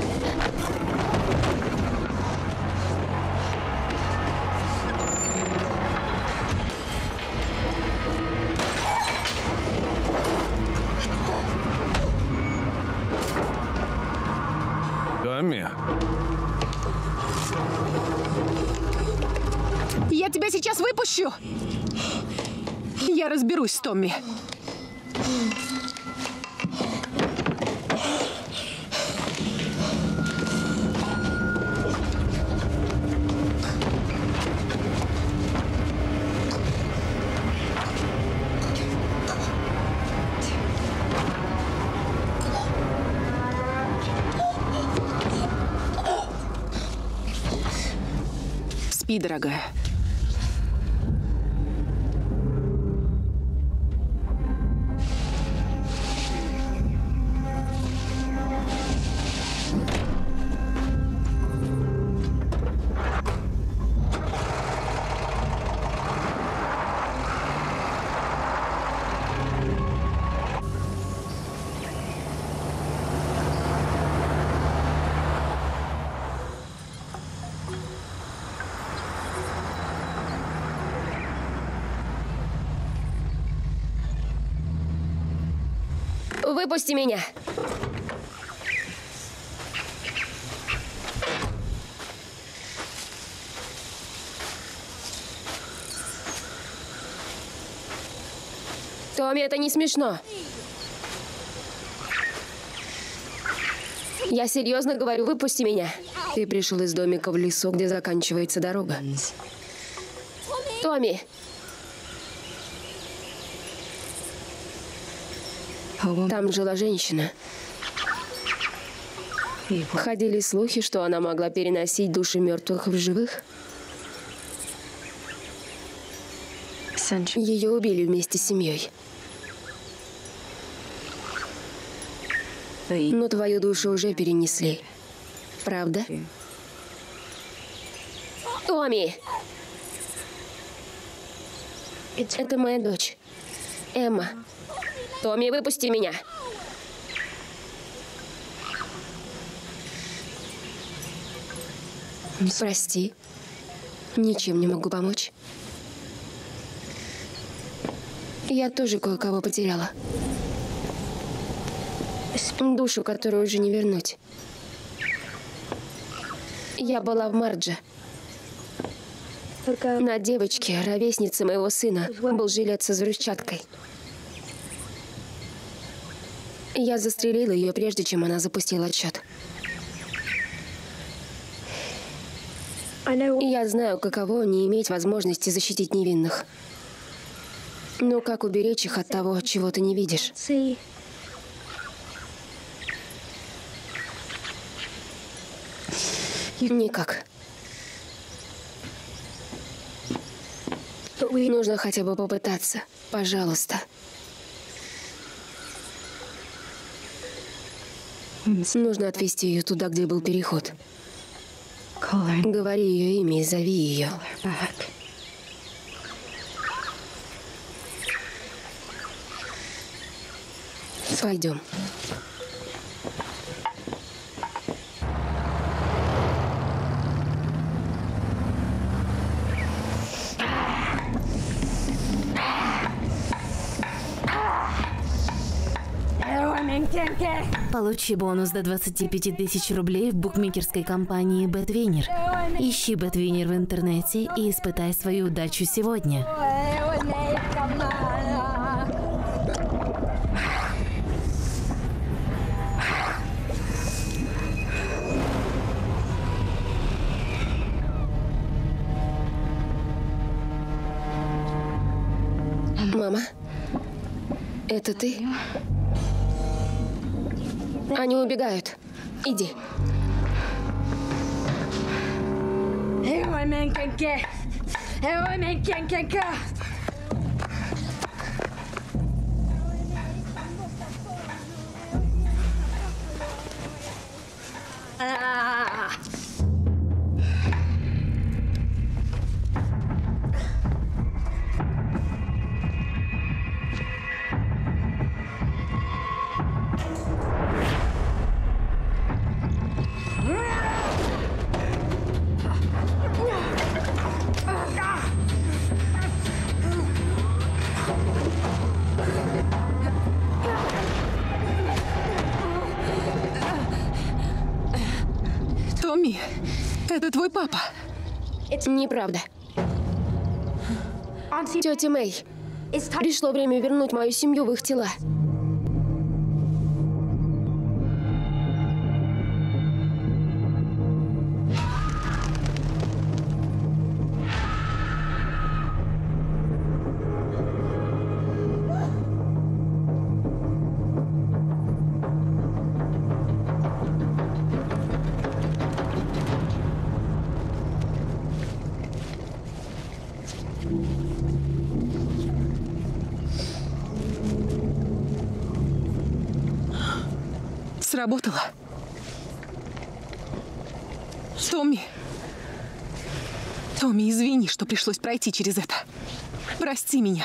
Томми. Я тебя сейчас выпущу. Я разберусь с Томми. Спи, дорогая. выпусти меня. Томми, это не смешно. Я серьезно говорю, выпусти меня. Ты пришел из домика в лесу, где заканчивается дорога. Томми! Там жила женщина. Ходили слухи, что она могла переносить души мертвых в живых. Ее убили вместе с семьей. Но твою душу уже перенесли. Правда? Томми! Это моя дочь. Эмма. Томми, выпусти меня. Прости. Ничем не могу помочь. Я тоже кое-кого потеряла. Душу, которую уже не вернуть. Я была в Мардже. На девочке, ровеснице моего сына, был жилет со взрывчаткой. Я застрелила ее, прежде чем она запустила отсчет. Я знаю, каково не иметь возможности защитить невинных. Но как уберечь их от того, чего ты не видишь? Никак. Нужно хотя бы попытаться. Пожалуйста. Нужно отвезти ее туда, где был переход. Говори ее имя и зови ее. Пойдем. Получи бонус до 25 тысяч рублей в букмекерской компании BetWinner. Ищи BetWinner в интернете и испытай свою удачу сегодня. Мама, это ты? Они убегают. Иди. Томми, это твой папа. Неправда. Тетя Мэй, пришло время вернуть мою семью в их тела. Сработало. Томми. Томми, извини, что пришлось пройти через это. Прости меня.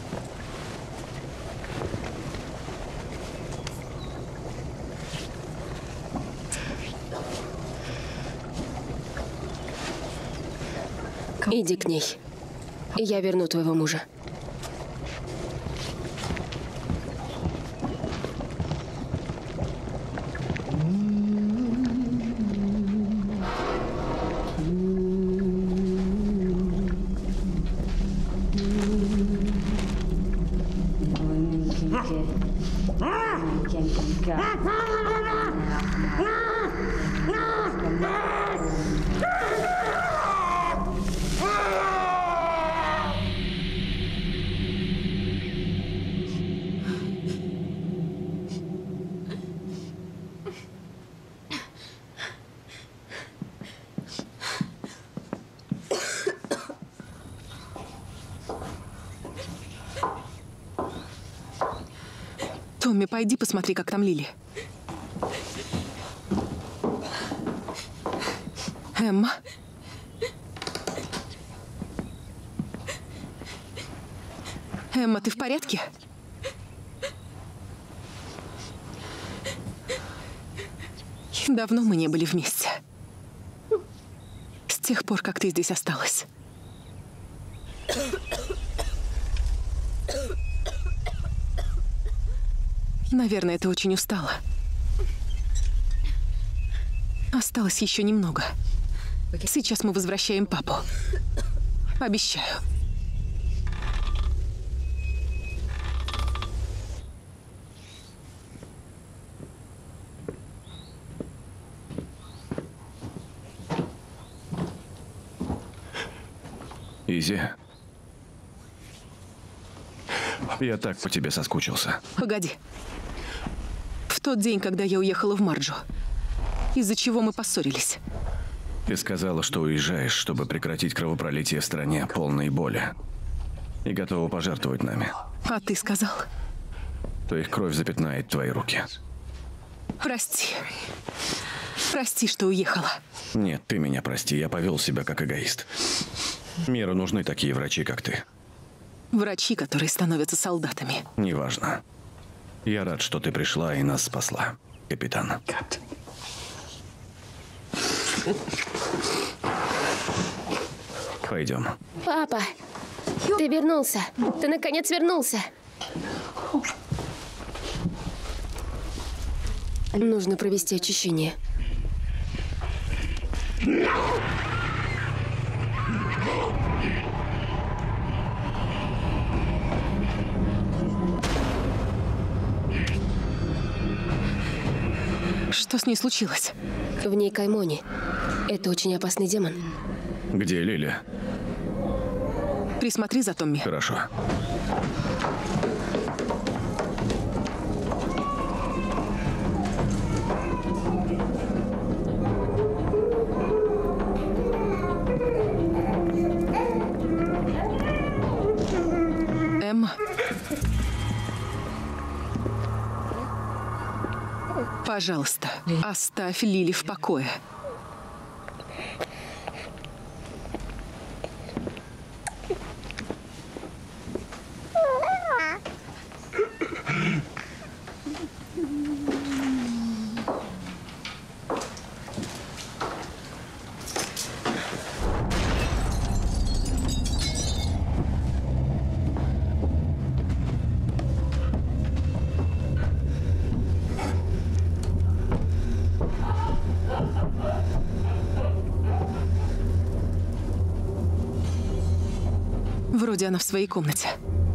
Иди к ней. Я верну твоего мужа. Томми, пойди посмотри, как там Лили. Эмма? Эмма, ты в порядке? Давно мы не были вместе. С тех пор, как ты здесь осталась. Наверное, ты очень устала. Осталось еще немного. Сейчас мы возвращаем папу. Обещаю. Изи. Я так по тебе соскучился. Погоди. В тот день, когда я уехала в Марджу, из-за чего мы поссорились. Ты сказала, что уезжаешь, чтобы прекратить кровопролитие в стране, полной боли. И готова пожертвовать нами. А ты сказал? То их кровь запятнает твои руки. Прости. Прости, что уехала. Нет, ты меня прости, я повел себя как эгоист. Миру нужны такие врачи, как ты. Врачи, которые становятся солдатами. Неважно. Я рад, что ты пришла и нас спасла, капитан. Пойдем. Папа, ты вернулся. Ты наконец вернулся. Нужно провести очищение. Что с ней случилось? В ней Каймони. Это очень опасный демон. Где Лили? Присмотри за Томми. Хорошо. Эмма. Пожалуйста, оставь Лили в покое. Вроде она в своей комнате.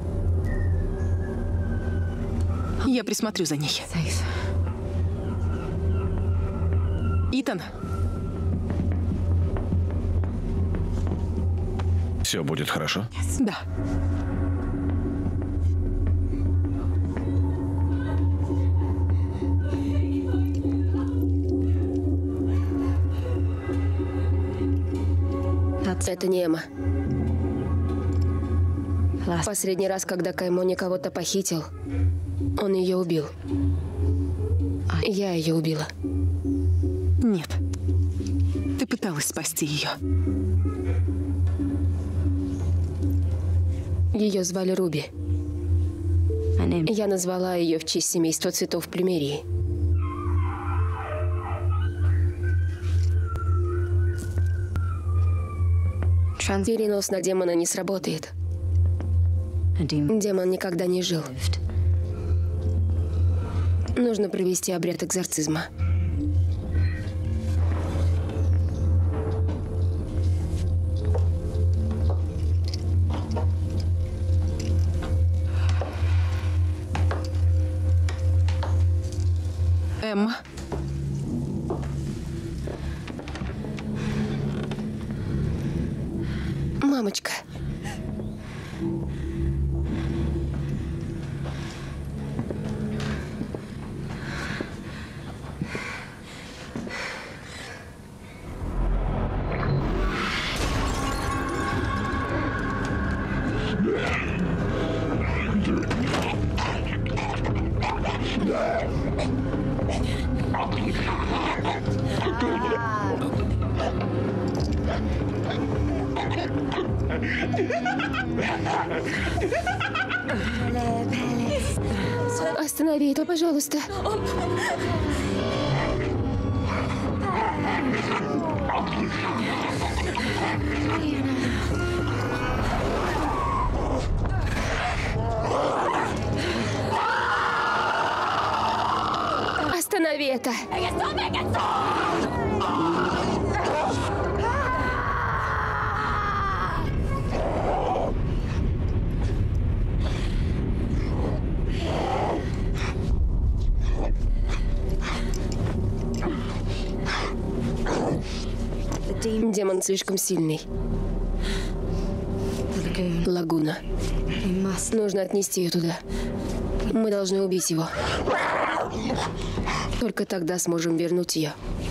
Я присмотрю за ней. Итан. Все будет хорошо? Да. Это не Эмма. Последний раз, когда Каймони кого-то похитил, он ее убил. Я ее убила. Нет. Ты пыталась спасти ее. Ее звали Руби. Я назвала ее в честь семейства цветов Плюмерии. Перенос на демона не сработает. Демон никогда не жил. Нужно провести обряд экзорцизма. Эмма? Мамочка. Останови это, пожалуйста. Останови это. Демон слишком сильный. Лагуна. Нужно отнести ее туда. Мы должны убить его. Только тогда сможем вернуть ее.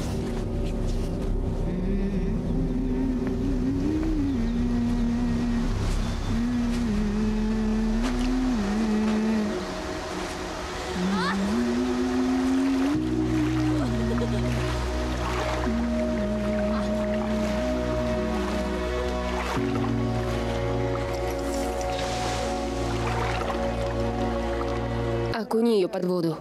Окуни ее под воду.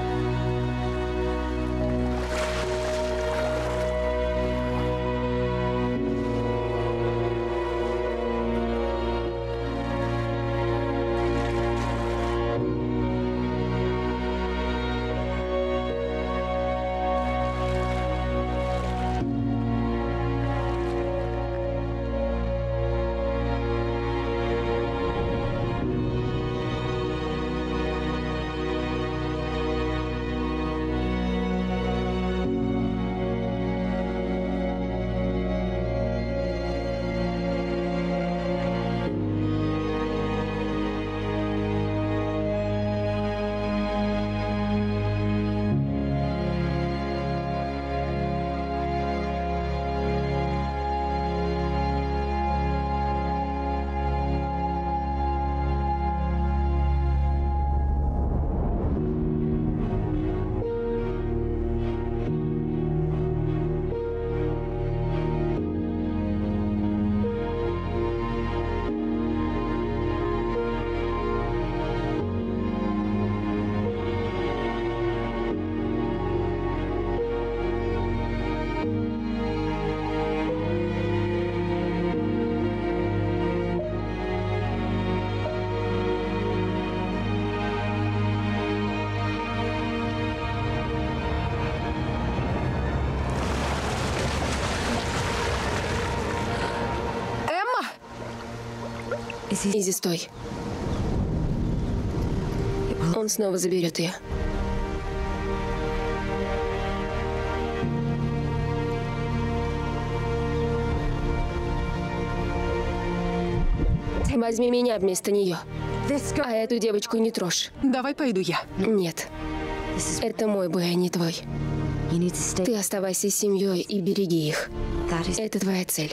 Изи, стой. Он снова заберет ее. Возьми меня вместо нее. А эту девочку не трожь. Давай пойду я. Нет. Это мой бой, а не твой. Ты оставайся с семьей и береги их. Это твоя цель.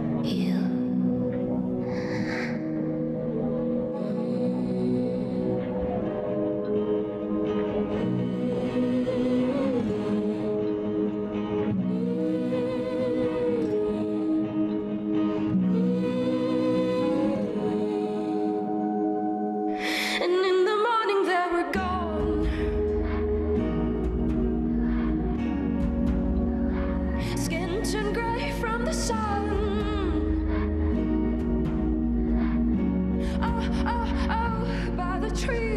and in the morning they were gone. Skin turned grey from the sun. Oh, oh, oh, by the tree.